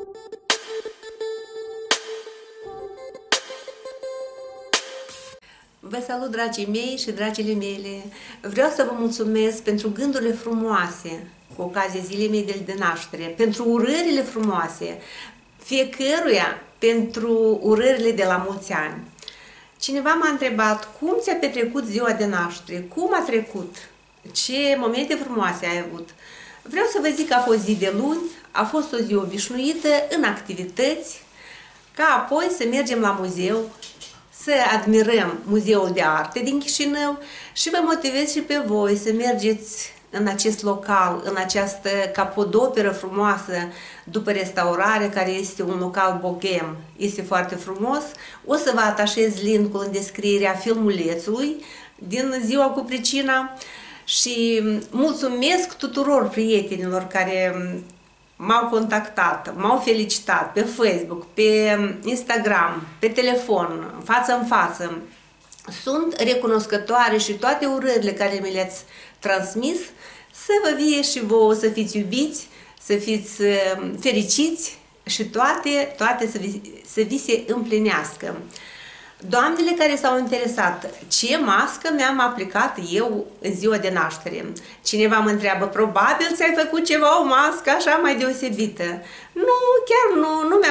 Vă salut, dragii mei și dragile mele! Vreau să vă mulțumesc pentru gândurile frumoase cu ocazia zilei mele de naștere, pentru urările frumoase, fiecăruia pentru urările de la mulți ani. Cineva m-a întrebat cum ți-a petrecut ziua de naștere, cum a trecut, ce momente frumoase ai avut. Vreau să vă zic că a fost zi de luni, a fost o zi obișnuită, în activități, ca apoi să mergem la muzeu, să admirăm Muzeul de Arte din Chișinău și vă motivez și pe voi să mergeți în acest local, în această capodoperă frumoasă după restaurare, care este un local boghem. Este foarte frumos. O să vă atașez linkul în descrierea filmulețului din ziua cu pricina și mulțumesc tuturor prietenilor care m-au contactat, m-au felicitat pe Facebook, pe Instagram, pe telefon, față în față. Sunt recunoscătoare și toate urările care mi le-ați transmis să vă vie și vouă, să fiți iubiți, să fiți fericiți și toate să vi se împlinească. Doamnele care s-au interesat ce mască mi-am aplicat eu în ziua de naștere. Cineva mă întreabă, probabil ți-ai făcut ceva, o mască așa mai deosebită. Nu, chiar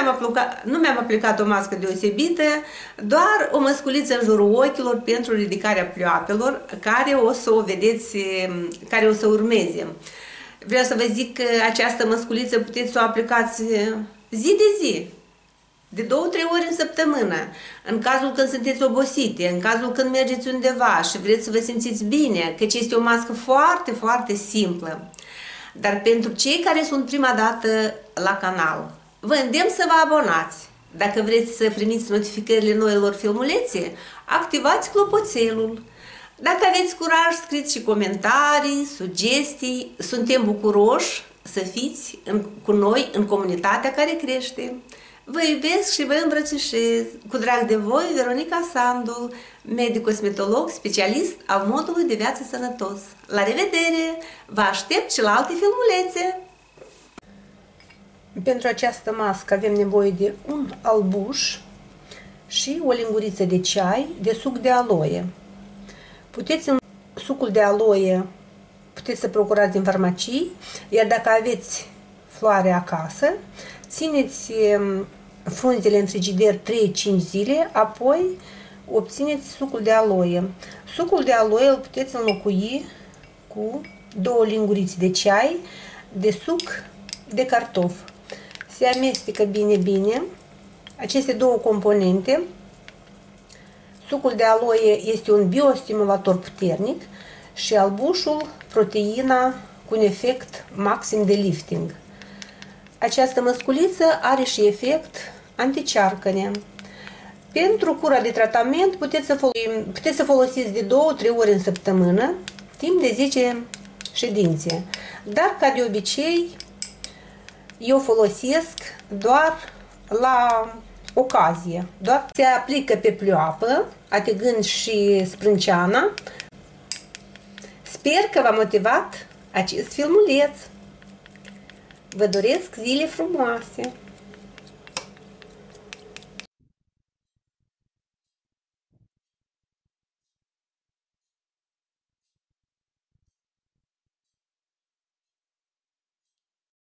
nu mi-am aplicat o mască deosebită, doar o măsculiță în jurul ochilor pentru ridicarea pleoapelor, care o să o vedeți, care o să urmeze. Vreau să vă zic că această măsculiță puteți să o aplicați zi de zi, de 2-3 ori în săptămână, în cazul când sunteți obosite, în cazul când mergeți undeva și vreți să vă simțiți bine, căci este o mască foarte, foarte simplă. Dar pentru cei care sunt prima dată la canal, vă îndemn să vă abonați. Dacă vreți să primiți notificările noilor filmulețe, activați clopoțelul. Dacă aveți curaj, scrieți și comentarii, sugestii. Suntem bucuroși să fiți cu noi în comunitatea care crește. Vă iubesc și vă îmbrățișez. Cu drag de voi, Veronica Sandul, medic-cosmetolog, specialist al modului de viață sănătos. La revedere! Vă aștept și la alte filmulețe! Pentru această mască avem nevoie de un albuș și o linguriță de ceai de suc de aloe. Sucul de aloe puteți să procurați din farmacii, iar dacă aveți floare acasă, țineți frunzele în frigider 3-5 zile, apoi obțineți sucul de aloe. Sucul de aloe îl puteți înlocui cu 2 linguriți de ceai de suc de cartof. Se amestecă bine aceste două componente. Sucul de aloe este un biostimulator puternic și albușul proteina cu un efect maxim de lifting. Această măsculiță are și efect anticearcăne. Pentru cura de tratament puteți să folosiți de 2-3 ori în săptămână, timp de 10 ședințe. Dar, ca de obicei, eu folosesc doar la ocazie. Doar se aplică pe pleoapă, atingând și sprânceana. Sper că v-a motivat acest filmuleț. Vă doresc zile frumoase!